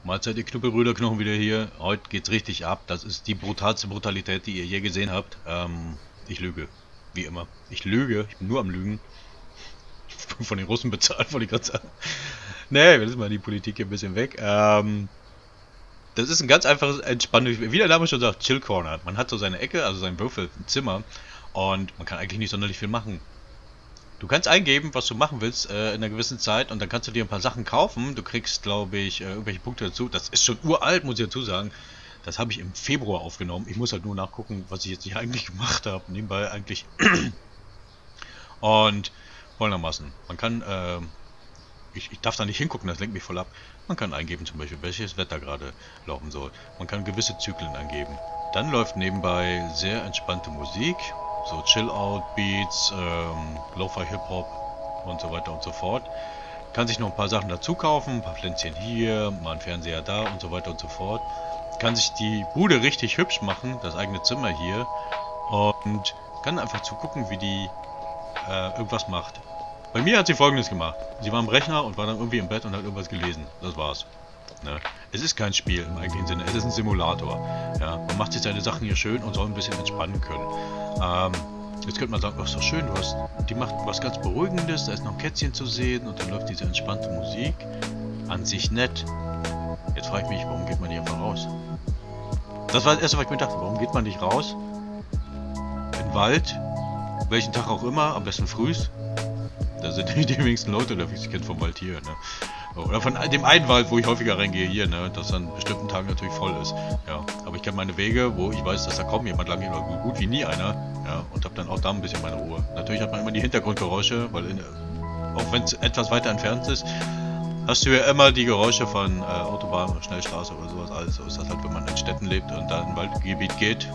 Mahlzeit, ihr Knüppelbrüderknochen wieder hier. Heute geht's richtig ab. Das ist die brutalste Brutalität, die ihr je gesehen habt. Ich lüge. Wie immer. Ich lüge. Ich bin nur am Lügen. Ich bin von den Russen bezahlt, wollte ich gerade sagen. Nee, wir lassen mal die Politik hier ein bisschen weg. Das ist ein ganz einfaches, entspanntes, wie der Name schon sagt, Chill Corner. Man hat so seine Ecke, also sein Würfel, ein Zimmer. Und man kann eigentlich nicht sonderlich viel machen. Du kannst eingeben, was du machen willst in einer gewissen Zeit und dann kannst du dir ein paar Sachen kaufen. Du kriegst, glaube ich, irgendwelche Punkte dazu. Das ist schon uralt, muss ich dazu sagen. Das habe ich im Februar aufgenommen. Ich muss halt nur nachgucken, was ich jetzt hier eigentlich gemacht habe. Nebenbei eigentlich. Und folgendermaßen. Man kann, ich darf da nicht hingucken, das lenkt mich voll ab. Man kann eingeben zum Beispiel, welches Wetter gerade laufen soll. Man kann gewisse Zyklen angeben. Dann läuft nebenbei sehr entspannte Musik. So Chill-Out-Beats, Lo-Fi Hip-Hop und so weiter und so fort. Kann sich noch ein paar Sachen dazu kaufen, ein paar Pflänzchen hier, mal ein Fernseher da und so weiter und so fort. Kann sich die Bude richtig hübsch machen, das eigene Zimmer hier. Und kann einfach zugucken, wie die irgendwas macht. Bei mir hat sie Folgendes gemacht. Sie war am Rechner und war dann irgendwie im Bett und hat irgendwas gelesen. Das war's. Ne? Es ist kein Spiel im eigentlichen Sinne, es ist ein Simulator. Ja? Man macht sich seine Sachen hier schön und soll ein bisschen entspannen können. Jetzt könnte man sagen, oh, ist doch schön, die macht was ganz Beruhigendes, da ist noch ein Kätzchen zu sehen und dann läuft diese entspannte Musik. An sich nett. Jetzt frage ich mich, warum geht man nicht einfach raus? Das war das erste, was ich mir dachte, warum geht man nicht raus? In den Wald, welchen Tag auch immer, am besten frühs. Da sind die wenigsten Leute unterwegs, ich kenne vom Wald hier, ne? Oder von dem einen Wald, wo ich häufiger reingehe hier, ne? Das an bestimmten Tagen natürlich voll ist. Ja, aber ich kenne meine Wege, wo ich weiß, dass da kaum jemand lang geht, oder so gut wie nie einer. Ja, und habe dann auch da ein bisschen meine Ruhe. Natürlich hat man immer die Hintergrundgeräusche, weil auch wenn es etwas weiter entfernt ist, hast du ja immer die Geräusche von Autobahn oder Schnellstraße oder sowas. Alles so ist das halt, wenn man in Städten lebt und da in ein Waldgebiet geht.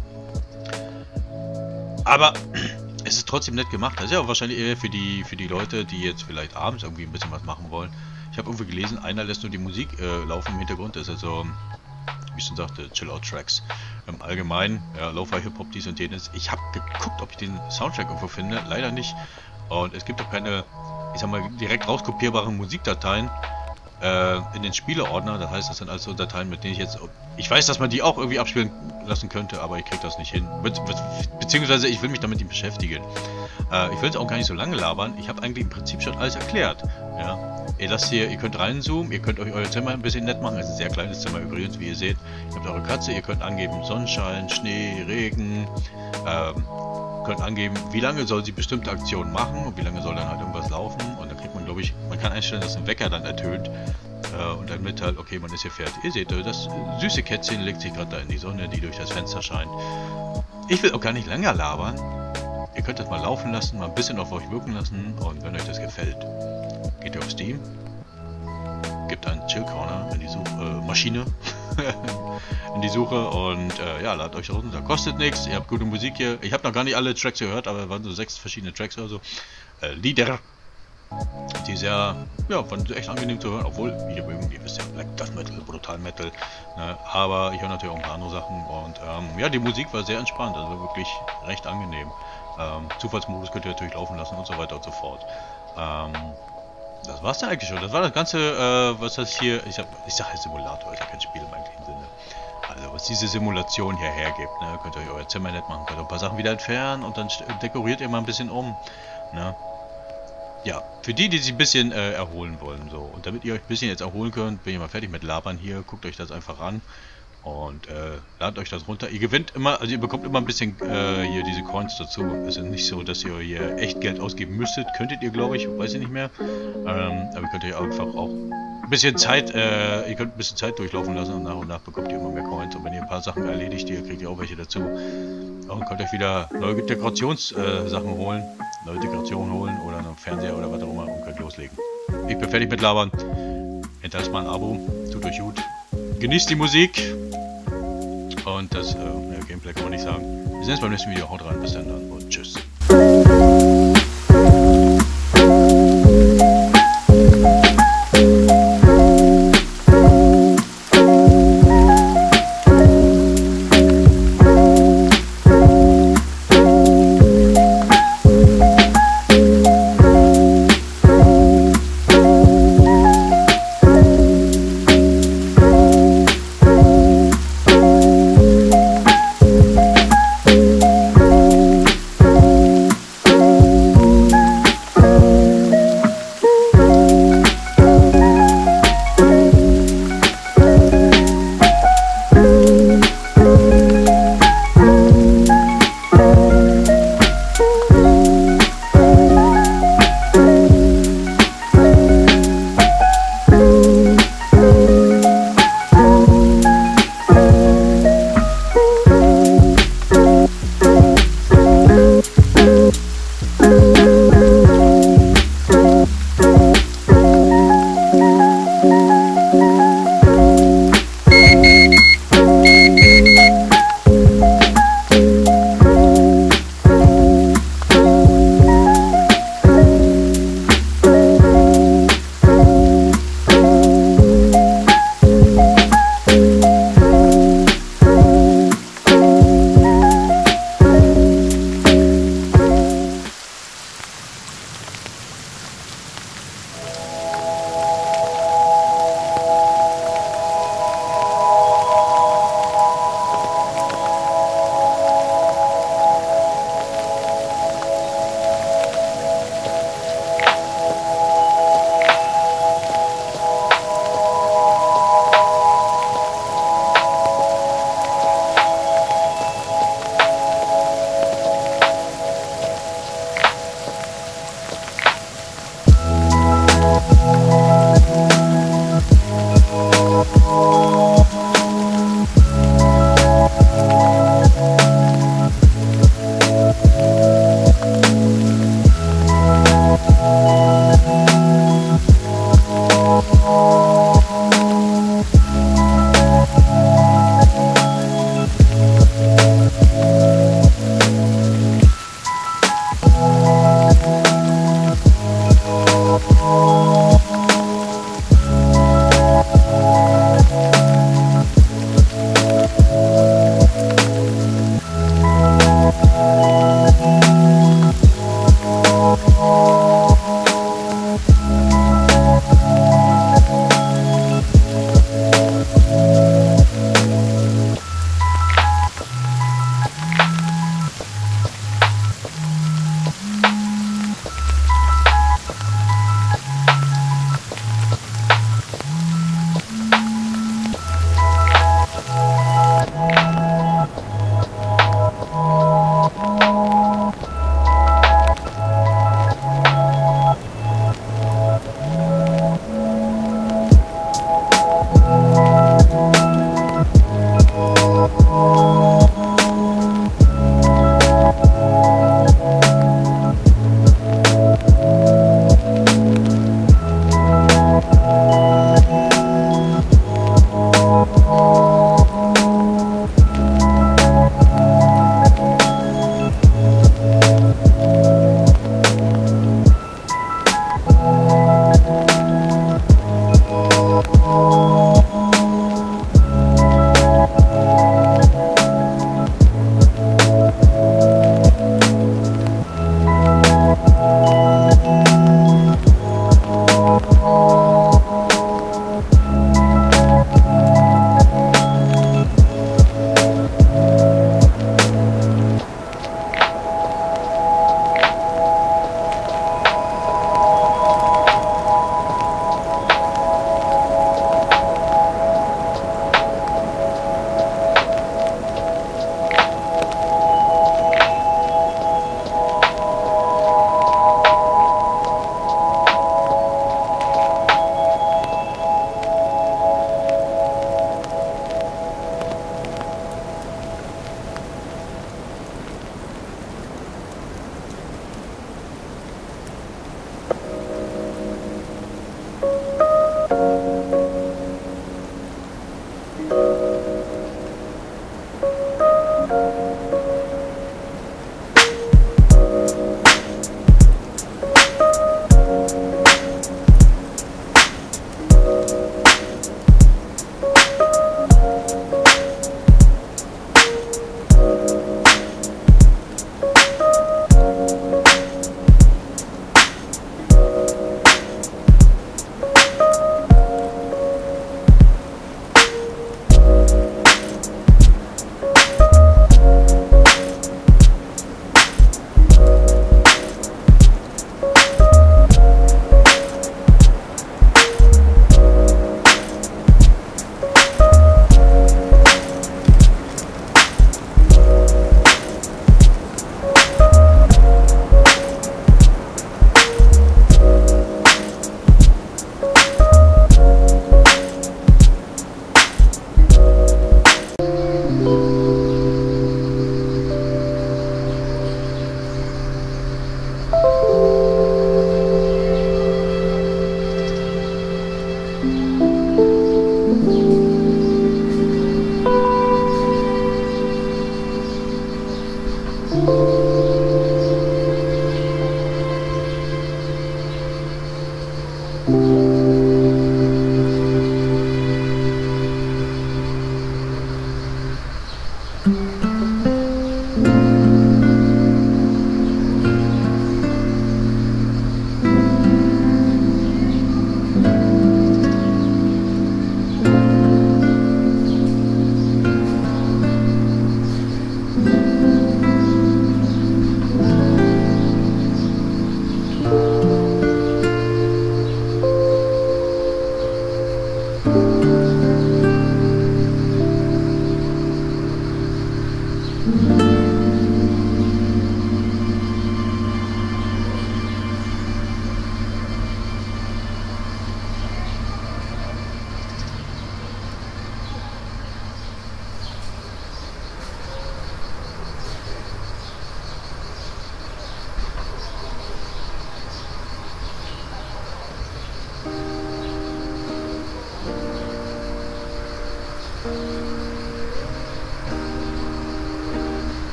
Aber es ist trotzdem nett gemacht. Das ist ja auch wahrscheinlich eher für die Leute, die jetzt vielleicht abends irgendwie ein bisschen was machen wollen. Ich habe irgendwie gelesen, einer lässt nur die Musik laufen im Hintergrund. Das ist also, wie ich schon sagte, Chill-Out-Tracks. Im Allgemeinen, ja, Lo-Fi Hip-Hop, dies und jenes. Ich habe geguckt, ob ich den Soundtrack irgendwo finde. Leider nicht. Und es gibt auch keine, ich sag mal, direkt rauskopierbaren Musikdateien in den Spieleordner. Das heißt, das sind also Dateien, mit denen ich weiß, dass man die auch irgendwie abspielen lassen könnte, aber ich kriege das nicht hin. Beziehungsweise ich will mich damit nicht beschäftigen. Ich will es auch gar nicht so lange labern. Ich habe eigentlich im Prinzip schon alles erklärt. Ja. Ihr könnt reinzoomen, ihr könnt euch euer Zimmer ein bisschen nett machen. Es ist ein sehr kleines Zimmer übrigens, wie ihr seht. Ihr habt eure Katze, ihr könnt angeben Sonnenschein, Schnee, Regen. Könnt angeben, wie lange soll sie bestimmte Aktionen machen und wie lange soll dann halt irgendwas laufen. Und dann kriegt man, glaube ich, man kann einstellen, dass ein Wecker dann ertönt. Und dann mitteilt, okay, man ist hier fertig. Ihr seht, das süße Kätzchen legt sich gerade da in die Sonne, die durch das Fenster scheint. Ich will auch gar nicht länger labern. Ihr könnt das mal laufen lassen, mal ein bisschen auf euch wirken lassen und wenn euch das gefällt, geht ihr auf Steam, gebt einen Chill Corner in die Suchmaschine in die Suche und ja, ladet euch runter. Kostet nichts, ihr habt gute Musik hier. Ich habe noch gar nicht alle Tracks gehört, aber es waren so 6 verschiedene Tracks oder so. Lieder, die sehr, ja, fand ich echt angenehm zu hören, obwohl, ihr wisst ja, Black Death Metal, Brutal Metal, ne? Aber ich höre natürlich auch ein paar andere Sachen und ja, die Musik war sehr entspannt, also wirklich recht angenehm. Zufallsmodus könnt ihr natürlich laufen lassen und so weiter und so fort. Das war's dann eigentlich schon. Das war das Ganze, was das hier, ich sag halt Simulator, ist ja kein Spiel im eigentlichen Sinne. Also was diese Simulation hier hergibt, ne? Könnt ihr euch euer Zimmer nett machen, könnt ihr ein paar Sachen wieder entfernen und dann dekoriert ihr mal ein bisschen um. Ne? Ja, für die sich ein bisschen erholen wollen, so. Und damit ihr euch ein bisschen jetzt erholen könnt, bin ich mal fertig mit Labern hier, guckt euch das einfach an. Und ladet euch das runter. Ihr gewinnt immer, also ihr bekommt immer ein bisschen hier diese Coins dazu. Es ist nicht so, dass ihr hier echt Geld ausgeben müsstet. Könntet ihr, glaube ich, weiß ich nicht mehr. Aber ihr könnt euch einfach auch ein bisschen Zeit, ihr könnt ein bisschen Zeit durchlaufen lassen und nach bekommt ihr immer mehr Coins. Und wenn ihr ein paar Sachen erledigt, kriegt ihr auch welche dazu. Und könnt euch wieder neue Dekorationssachen holen, neue Dekorationen holen oder einen Fernseher oder was auch immer und könnt loslegen. Ich bin fertig mit Labern. Hinterlasst mal ein Abo, tut euch gut. Genießt die Musik und das Gameplay kann man nicht sagen. Wir sehen uns beim nächsten Video. Haut rein, bis dann und tschüss.